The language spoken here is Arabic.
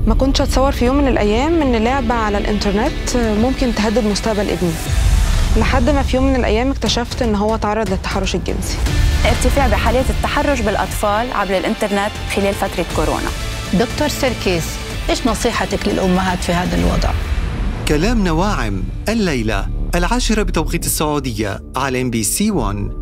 ما كنتش أتصور في يوم من الأيام إن لعبة على الإنترنت ممكن تهدد مستقبل ابني، لحد ما في يوم من الأيام اكتشفت إن هو تعرض للتحرش الجنسي. ارتفاع بحالات التحرش بالأطفال عبر الإنترنت خلال فترة كورونا. دكتور سيركيس، إيش نصيحتك للأمهات في هذا الوضع؟ كلامنا واعم الليلة 10:00 بتوقيت السعودية على MBC 1.